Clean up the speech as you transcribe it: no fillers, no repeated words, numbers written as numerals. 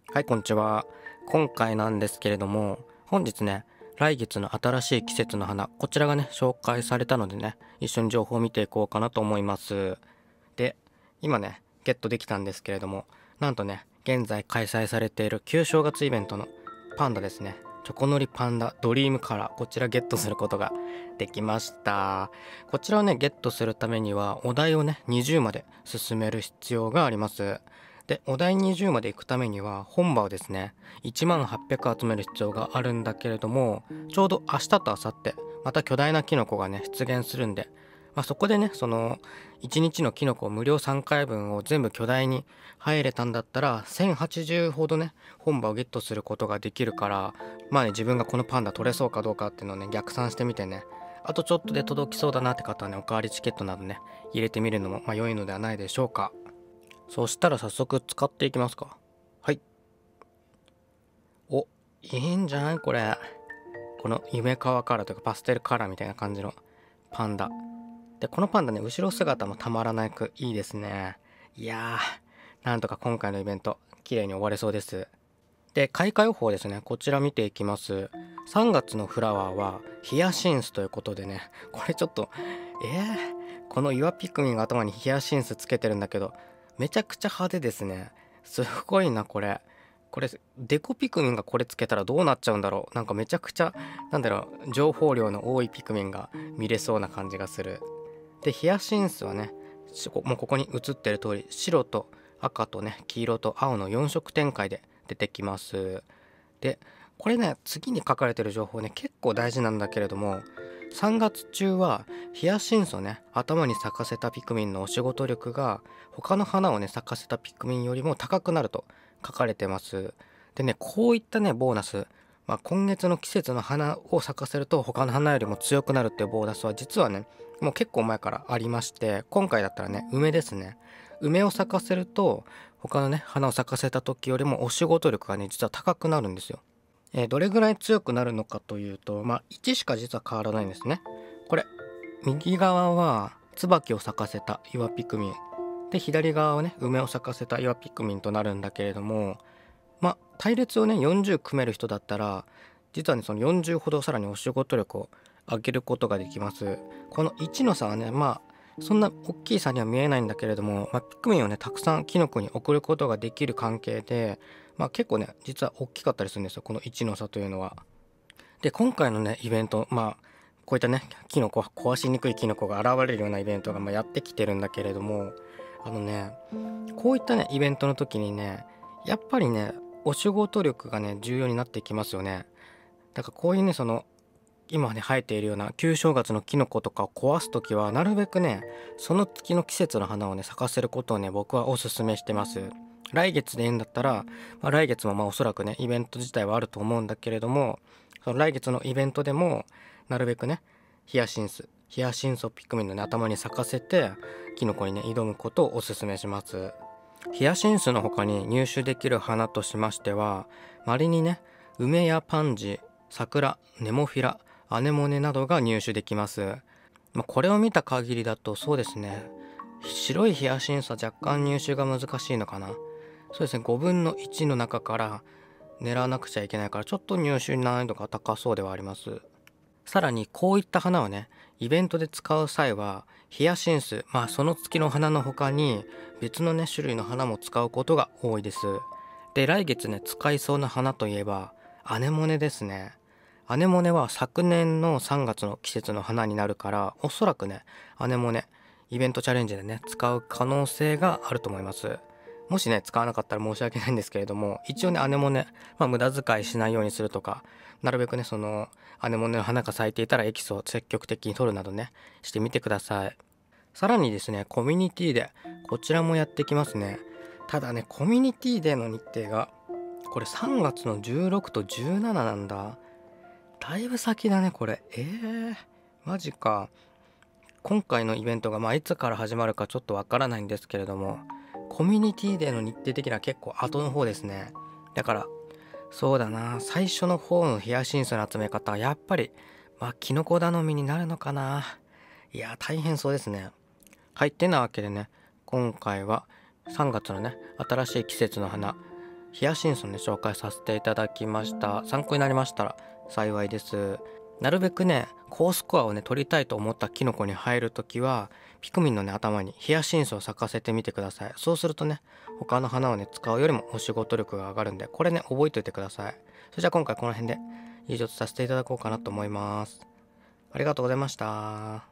はい、こんにちは。今回なんですけれども、本日ね、来月の新しい季節の花、こちらがね、紹介されたのでね、一緒に情報を見ていこうかなと思います。で、今ね、ゲットできたんですけれども、なんとね、現在開催されている旧正月イベントのパンダですね。チョコのりパンダドリームカラー、こちらゲットすることができました。こちらをね、ゲットするためには、お題をね、20まで進める必要があります。で、お題20まで行くためには、本場をですね、1万800集める必要があるんだけれども、ちょうど明日と明後日、また巨大なキノコがね、出現するんで、そこでね、その、1日のキノコ無料3回分を全部巨大に入れたんだったら、1080ほどね、本場をゲットすることができるから、自分がこのパンダ取れそうかどうかっていうのをね、逆算してみてね、あとちょっとで届きそうだなって方はね、おかわりチケットなどね、入れてみるのも、良いのではないでしょうか。そしたら早速使っていきますか。はい。お、いいんじゃないこれ。この夢川カラーというかパステルカラーみたいな感じのパンダ。で、このパンダね、後ろ姿もたまらなくいいですね。いやー、なんとか今回のイベント、綺麗に終われそうです。で、開花予報ですね。こちら見ていきます。3月のフラワーはヒヤシンスということでね、これちょっと、この岩ピクミンが頭にヒヤシンスつけてるんだけど、めちゃくちゃ派手ですね。すごいな、これ。これ、デコピクミンがこれつけたらどうなっちゃうんだろう。なんかめちゃくちゃ、情報量の多いピクミンが見れそうな感じがする。で、ヒヤシンスはね、もうここに映ってる通り、白と赤とね、黄色と青の4色展開で出てきます。で、これね、次に書かれてる情報ね、結構大事なんだけれども、3月中はヒヤシンスをね、頭に咲かせたピクミンのお仕事力が他の花をね、咲かせたピクミンよりも高くなると書かれてます。でね、こういったね、ボーナス、今月の季節の花を咲かせると他の花よりも強くなるっていうボーナスは実はね、もう結構前からありまして、今回だったらね、梅ですね。梅を咲かせると他のね、花を咲かせた時よりもお仕事力がね、実は高くなるんですよ。どれぐらい強くなるのかというと、1しか実は変わらないんですね。これ、右側は椿を咲かせた岩ピクミン。で、左側はね、梅を咲かせた岩ピクミンとなるんだけれども、隊列をね、40組める人だったら、実はね、その40ほどさらにお仕事力を上げることができます。この1の差はね、そんな大きい差には見えないんだけれども、ピクミンをね、たくさんキノコに送ることができる関係で、結構ね、実は大きかったりするんですよ、この1の差というのは。で、今回のね、イベント、こういったね、キノコ、壊しにくいキノコが現れるようなイベントがやってきてるんだけれども、こういったね、イベントの時にね、やっぱりね、お仕事力がね、重要になってきますよね。だからこういうね、今ね、生えているような旧正月のキノコとかを壊す時は、なるべくね、その月の季節の花をね、咲かせることをね、僕はおすすめしてます。来月でいいんだったら、来月もおそらくね、イベント自体はあると思うんだけれども、その来月のイベントでも、なるべくね、ヒヤシンスをピクミンのね、頭に咲かせて、キノコにね、挑むことをおすすめします。ヒヤシンスの他に入手できる花としましては、稀にね、梅やパンジー、桜、ネモフィラ、アネモネなどが入手できます。これを見た限りだとそうですね、白いヒヤシンスは若干入手が難しいのかな。そうですね、5分の1の中から狙わなくちゃいけないからちょっと入手難易度が高そうではあります。さらにこういった花をね、イベントで使う際はヒヤシンス、その月の花の他に別のね、種類の花も使うことが多いです。で、来月ね、使いそうな花といえばアネモネですね。アネモネは昨年の3月の季節の花になるから、おそらくね、アネモネイベントチャレンジでね、使う可能性があると思います。もしね、使わなかったら申し訳ないんですけれども、一応ね、アネモネ、無駄遣いしないようにするとか、なるべくね、アネモネの花が咲いていたらエキスを積極的に取るなどね、してみてください。さらにですね、コミュニティで、こちらもやってきますね。ただね、コミュニティでの日程が、これ3月の16と17なんだ。だいぶ先だね、これ。マジか。今回のイベントがいつから始まるかちょっとわからないんですけれども、コミュニティデーの日程的には結構後の方ですね。だから、そうだな、最初の方のヒヤシンスの集め方はやっぱり、キノコ頼みになるのかな。いや、大変そうですね。はい、ってなわけでね、今回は3月のね、新しい季節の花、 ヒヤシンスをね紹介させていただきました。参考になりましたら幸いです。なるべくね高スコアをね取りたいと思ったキノコに入るときはピクミンのね頭にヒヤシンスを咲かせてみてください。そうするとね他の花をね使うよりもお仕事力が上がるんで、これね覚えておいてください。それじゃあ今回この辺で以上とさせていただこうかなと思います。ありがとうございました。